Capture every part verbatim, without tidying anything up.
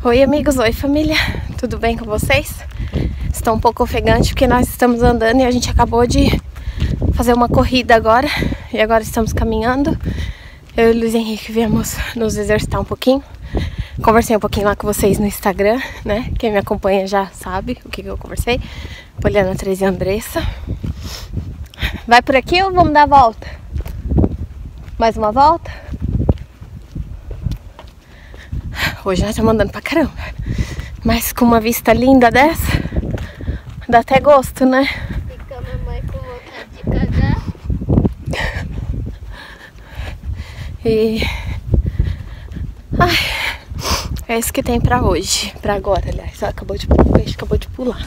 Oi amigos, oi família, tudo bem com vocês? Estou um pouco ofegante porque nós estamos andando e a gente acabou de fazer uma corrida agora. E agora estamos caminhando. Eu e o Luiz Henrique viemos nos exercitar um pouquinho. Conversei um pouquinho lá com vocês no Instagram, né? Quem me acompanha já sabe o que, que eu conversei. Poliana, Tereza e Andressa. Vai por aqui ou vamos dar a volta? Mais uma volta? Hoje nós estamos andando pra caramba. Mas com uma vista linda dessa, dá até gosto, né? Fica a mamãe com vontade de cagar. E... Ai, é isso que tem pra hoje. Pra agora, aliás. Ela acabou de, o peixe acabou de pular.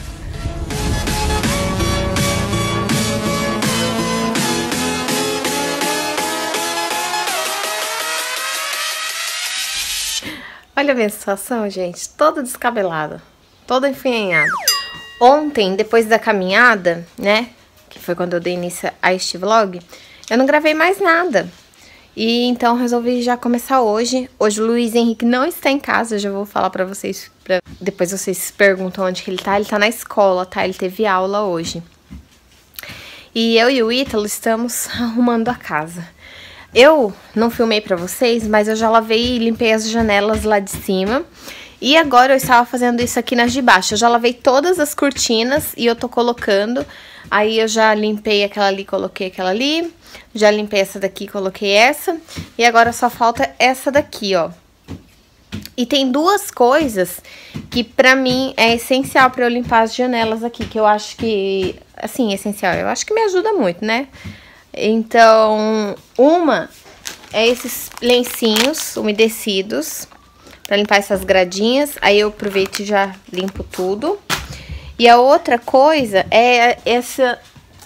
Olha a minha situação, gente, toda descabelada, toda enfianhada. Ontem, depois da caminhada, né, que foi quando eu dei início a este vlog, eu não gravei mais nada. E então resolvi já começar hoje. Hoje o Luiz Henrique não está em casa, eu já vou falar pra vocês, pra... depois vocês se perguntam onde que ele tá. Ele tá na escola, tá? Ele teve aula hoje. E eu e o Ítalo estamos arrumando a casa. Eu não filmei pra vocês, mas eu já lavei e limpei as janelas lá de cima. E agora eu estava fazendo isso aqui nas de baixo. Eu já lavei todas as cortinas e eu tô colocando. Aí eu já limpei aquela ali, coloquei aquela ali. Já limpei essa daqui, coloquei essa. E agora só falta essa daqui, ó. E tem duas coisas que pra mim é essencial pra eu limpar as janelas aqui. Que eu acho que, assim, essencial. Eu acho que me ajuda muito, né? Então, uma é esses lencinhos umedecidos para limpar essas gradinhas. Aí eu aproveito e já limpo tudo. E a outra coisa é essa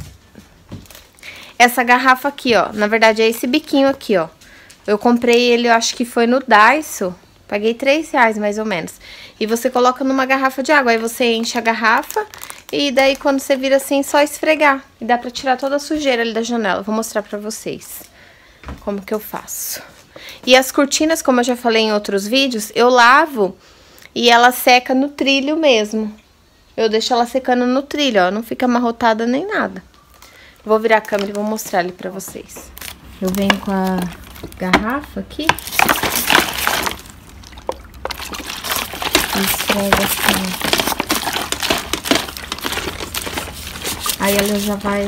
essa garrafa aqui, ó. Na verdade é esse biquinho aqui, ó. Eu comprei ele, eu acho que foi no Daiso. Paguei três reais mais ou menos. E você coloca numa garrafa de água. Aí você enche a garrafa. E daí, quando você vira assim, só esfregar. E dá pra tirar toda a sujeira ali da janela. Vou mostrar pra vocês como que eu faço. E as cortinas, como eu já falei em outros vídeos, eu lavo e ela seca no trilho mesmo. Eu deixo ela secando no trilho, ó. Não fica amarrotada nem nada. Vou virar a câmera e vou mostrar ali pra vocês. Eu venho com a garrafa aqui. E esfrego assim. Aí ela já vai,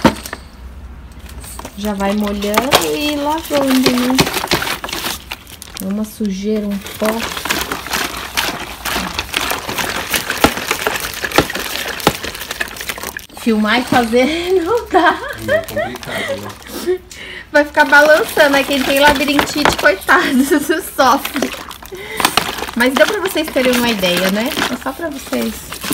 já vai molhando e lavando, né? É uma sujeira, um pó. Filmar e fazer não dá. É complicado, né? Vai ficar balançando, aí quem tem labirintite, coitado, sofre. Mas deu pra vocês terem uma ideia, né? É só pra vocês.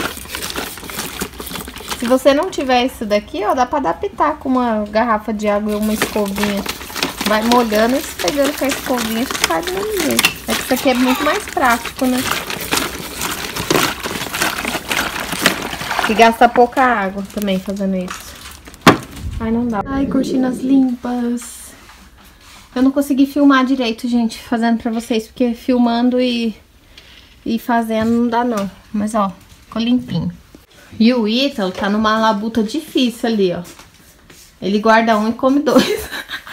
Se você não tiver isso daqui, ó, dá pra adaptar com uma garrafa de água e uma escovinha. Vai molhando e esfregando com a escovinha, que faz do mesmo jeito. É que isso aqui é muito mais prático, né? E gasta pouca água também fazendo isso. Ai, não dá. Ai, cortinas limpas. Eu não consegui filmar direito, gente, fazendo pra vocês, porque filmando e, e fazendo não dá não. Mas, ó, ficou limpinho. E o Ítalo tá numa labuta difícil ali, ó. Ele guarda um e come dois.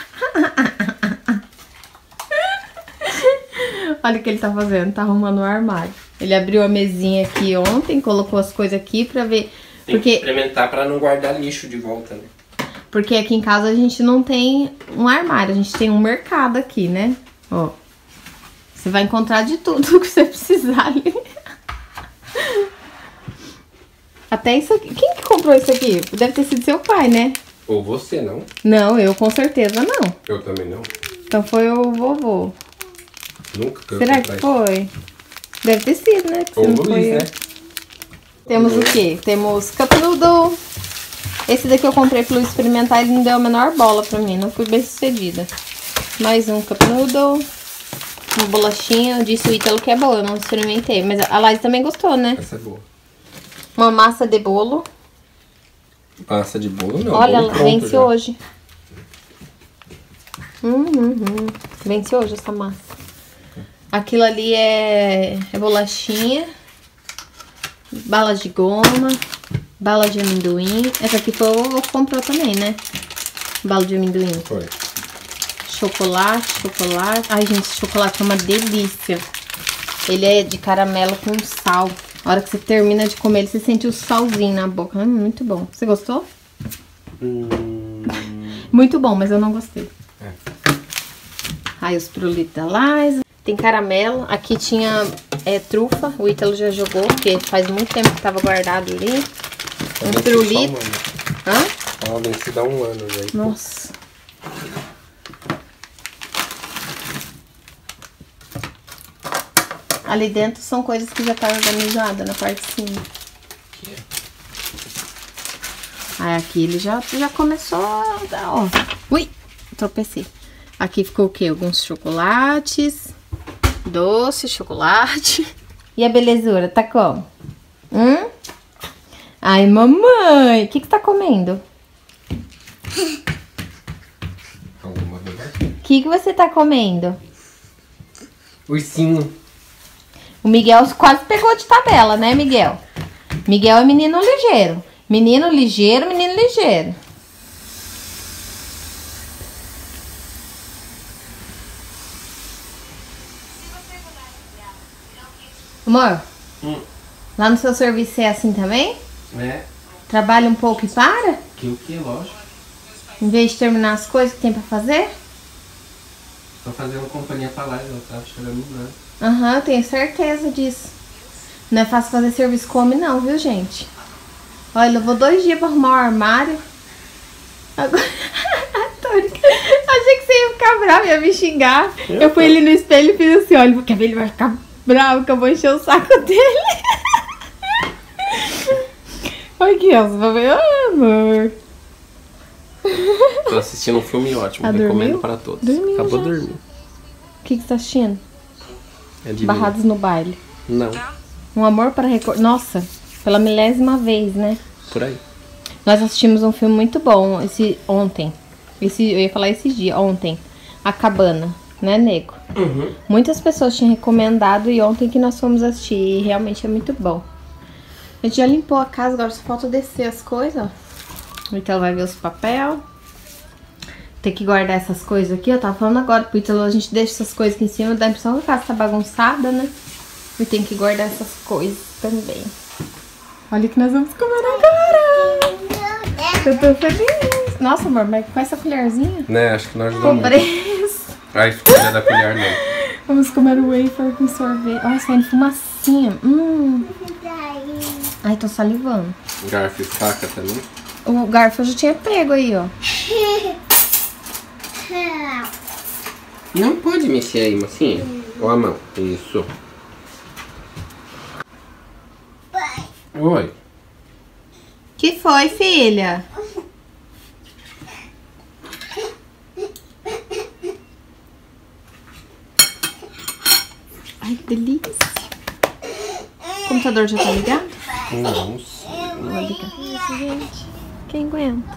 Olha o que ele tá fazendo, tá arrumando o armário. Ele abriu a mesinha aqui ontem, colocou as coisas aqui pra ver... Tem porque... que experimentar pra não guardar lixo de volta, né? Porque aqui em casa a gente não tem um armário, a gente tem um mercado aqui, né? Ó. Você vai encontrar de tudo que você precisar ali. Até isso aqui. Quem que comprou isso aqui? Deve ter sido seu pai, né? Ou você, não? Não, eu com certeza não. Eu também não. Então foi o vovô. Nunca que eu Será que foi? Deve ter sido, né? Ou o Luiz, né? Temos o quê? Temos Cup Noodle. Esse daqui eu comprei pro Luiz experimentar, ele não deu a menor bola pra mim. Não fui bem sucedida. Mais um Cup Noodle. Uma bolachinha. Eu disse o Ítalo que é boa, eu não experimentei. Mas a Laís também gostou, né? Essa é boa. Uma massa de bolo. Massa de bolo não. Olha, bolo ela vence já. hoje. Hum, hum, hum. Vence hoje essa massa. Aquilo ali é, é bolachinha, bala de goma, bala de amendoim. Essa aqui foi o vovô que comprou também, né? Bala de amendoim. Foi. Chocolate, chocolate. Ai, gente, esse chocolate é uma delícia. Ele é de caramelo com sal. A hora que você termina de comer, ele, você sente o salzinho na boca. Hum, muito bom. Você gostou? Hum... Muito bom, mas eu não gostei. É. Aí os pirulitos da Liza. Tem caramelo. Aqui tinha é, trufa. O Ítalo já jogou, porque faz muito tempo que tava guardado ali. Um pirulito. Hã? Ela vencida há um ano já. Nossa. Ali dentro são coisas que já tá organizada na parte de cima. Aí aqui ele já, já começou a dar, ó. Ui, tropecei. Aqui ficou o quê? Alguns chocolates. Doce, chocolate. E a belezura, tá como? Hum? Ai, mamãe, o que que tá comendo? Alguma coisa? O que que você tá comendo? Ursinho. O Miguel quase pegou de tabela, né, Miguel? Miguel é menino ligeiro. Menino ligeiro, menino ligeiro. Amor, Hum. lá no seu serviço é assim também? É. Trabalha um pouco e para? Que o que, lógico. Em vez de terminar as coisas que tem pra fazer? Tô fazendo companhia pra lá, eu tava chorando nada. Aham, eu tenho certeza disso. Não é fácil fazer serviço com homem não, viu, gente? Olha, levou dois dias pra arrumar o armário. Agora... Achei que você ia ficar bravo, ia me xingar. Eu, eu fui ali no espelho e fiz assim, olha, quer ver, ele vai ficar bravo que eu vou encher o saco dele. Olha aqui, ó, você vai ver, oh, amor. Tô assistindo um filme ótimo, Ah, recomendo dormiu? para todos. Dormiu Acabou já. de dormir. O que que você tá assistindo? É de Barrados no Baile. Não, Um Amor para Recordar. Nossa, pela milésima vez, né? por aí. Nós assistimos um filme muito bom esse ontem. Esse, eu ia falar esse dia, ontem. A Cabana, né, nego? Uhum. Muitas pessoas tinham recomendado e ontem que nós fomos assistir. E realmente é muito bom. A gente já limpou a casa, agora só falta descer as coisas, ó. Então vai ver os papel. Tem que guardar essas coisas aqui. Eu tava falando agora pro Ítalo, a gente deixa essas coisas aqui em cima, dá a impressão que a casa tá bagunçada, né? E tem que guardar essas coisas também. Olha o que nós vamos comer agora! Eu tô feliz! Nossa, amor, mas com essa colherzinha? Né, acho que nós ajudamos. Pobreza! A escolha da colher não. Vamos comer o wafer com sorvete. Olha, saindo fumacinha. Hum. Ai, tô salivando. Garfo e faca também. O garfo eu já tinha pego aí, ó. Não pode mexer aí, mocinha. Ou a mão. Isso. Oi. Que foi, filha? Ai, que delícia. O computador já tá ligado? Não sei. Vou ligar. Isso, gente. Quem aguenta?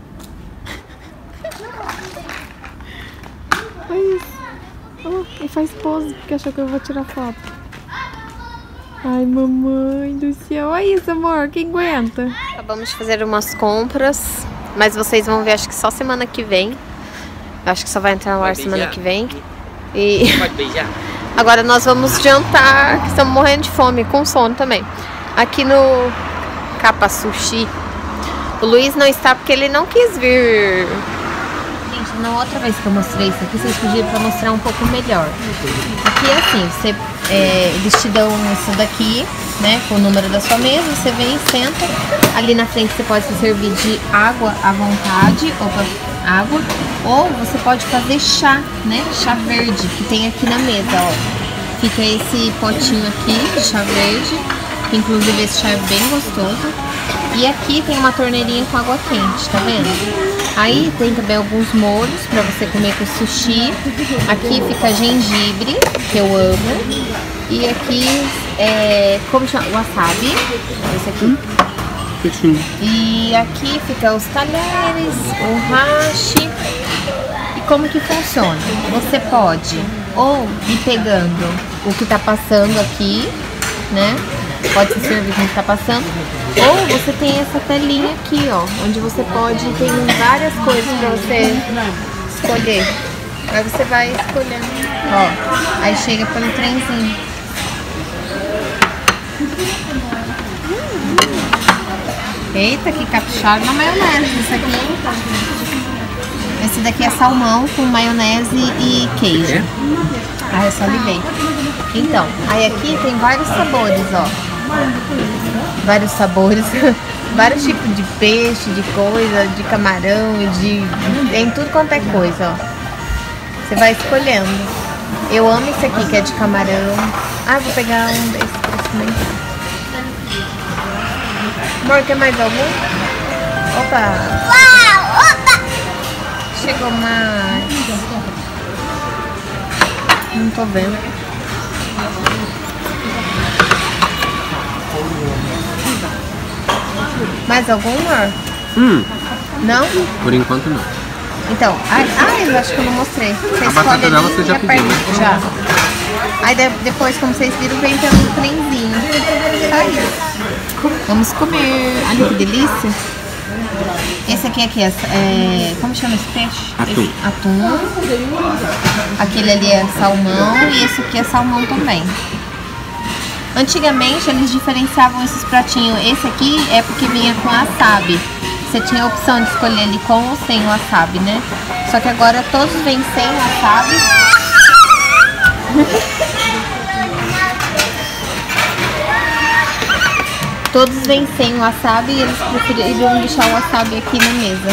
Olha isso. Oh, e faz pose, porque achou que eu vou tirar foto. Ai, mamãe do céu. Olha isso, amor. Quem aguenta? Acabamos de fazer umas compras, mas vocês vão ver, acho que só semana que vem. Eu acho que só vai entrar no ar semana que vem. E Pode beijar. agora nós vamos jantar, que estamos morrendo de fome, com sono também. Aqui no Capa Sushi. O Luiz não está porque ele não quis vir. Gente, na outra vez que eu mostrei isso aqui, vocês pediram pra mostrar um pouco melhor. Aqui é assim, você, é, eles te dão isso daqui, né, com o número da sua mesa, você vem e senta. Ali na frente você pode se servir de água à vontade, ou pra, água, ou você pode fazer chá, né, chá verde, que tem aqui na mesa, ó. Fica esse potinho aqui de chá verde, que inclusive esse chá é bem gostoso. E aqui tem uma torneirinha com água quente, tá vendo? Aí tem também alguns molhos pra você comer com sushi. Aqui fica gengibre, que eu amo. E aqui é, como chama? Wasabi. Esse aqui. E aqui fica os talheres, o hashi. E como que funciona? Você pode ou ir pegando o que tá passando aqui, né? Pode ser cerveja que tá passando. Ou você tem essa telinha aqui, ó, onde você pode, tem várias coisas pra você escolher. Aí você vai escolhendo, ó, aí chega pelo trenzinho. Eita, que caprichado na maionese isso aqui. Esse daqui é salmão com maionese e queijo. Ah, eu só liguei. Então, aí aqui tem vários sabores, ó. Vários sabores. Vários tipos de peixe, de coisa, de camarão, de... tem tudo quanto é coisa, ó. Você vai escolhendo. Eu amo esse aqui que é de camarão. Ah, vou pegar um desses pra experimentar. Amor, quer mais algum? Opa! Uau, opa! Chegou mais. Não tô vendo. Mais algum, amor? Hum, Não? por enquanto não. Então, ah, ah, eu acho que eu não mostrei. Você A batata escolhe dela ali você já e aperta. pediu, né? Já. Aí de- depois, como vocês viram, vem pelo trenzinho. Só isso. Vamos comer. Olha que delícia. Esse aqui, aqui é, é... como chama esse peixe? Atum. Esse, atum. Aquele ali é salmão e esse aqui é salmão também. Antigamente eles diferenciavam esses pratinhos. Esse aqui é porque vinha com wasabi. Você tinha a opção de escolher ele com ou sem wasabi, né? Só que agora todos vêm sem wasabi. Todos vêm sem wasabi e eles preferiram deixar o wasabi aqui na mesa.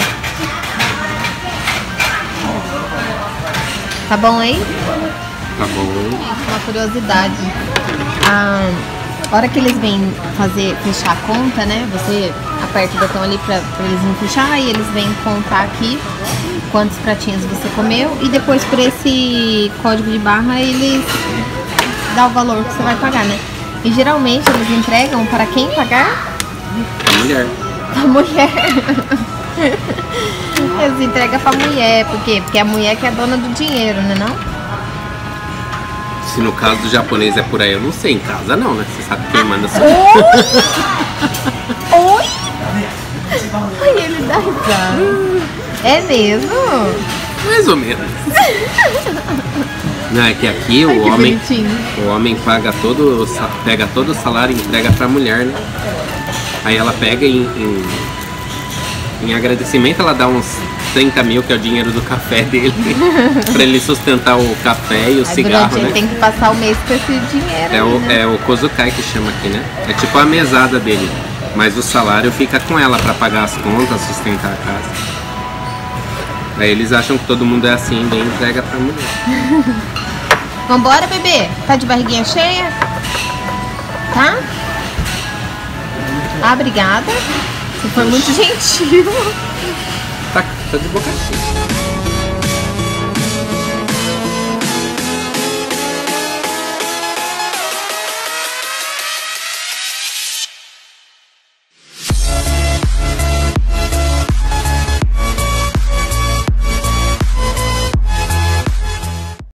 Tá bom aí? Tá bom. Uma curiosidade. A hora que eles vêm fazer, fechar a conta, né? Você aperta o botão ali pra, pra eles não fechar e eles vêm contar aqui quantos pratinhos você comeu e depois por esse código de barra eles dão o valor que você vai pagar, né? E geralmente eles entregam para quem pagar? A mulher. A mulher. Eles entregam pra mulher, por quê? Porque a mulher que é dona do dinheiro, né não? Se no caso do japonês é por aí, eu não sei. Em casa não, né? Você sabe quem manda só. Oi? Ai, ele dá risada. É mesmo? Mais ou menos. Não, é que aqui Ai, o que homem, bonitinho. o homem paga todo, o sa- pega todo o salário e entrega pra mulher, né? Aí ela pega em, em, em agradecimento, ela dá uns trinta mil, que é o dinheiro do café dele, pra ele sustentar o café e o Aí cigarro, durante ele né? tem que passar o mês com esse dinheiro. É o, né? é o kozukai que chama aqui, né? É tipo a mesada dele. Mas o salário fica com ela pra pagar as contas, sustentar a casa. Aí eles acham que todo mundo é assim, daí entrega pra mulher. Vambora, bebê? Tá de barriguinha cheia? Tá? Ah, obrigada. Você foi muito gentil. Tá, tá de boca cheia.